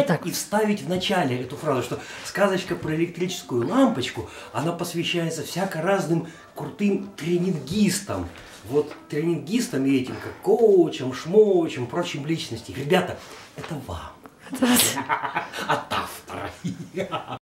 и вставить в начале эту фразу, что сказочка про электрическую лампочку, она посвящается всяко разным крутым тренингистам. Вот тренингистам и этим, как коучам, шмоучам, прочим личностям. Ребята, это вам. От автора.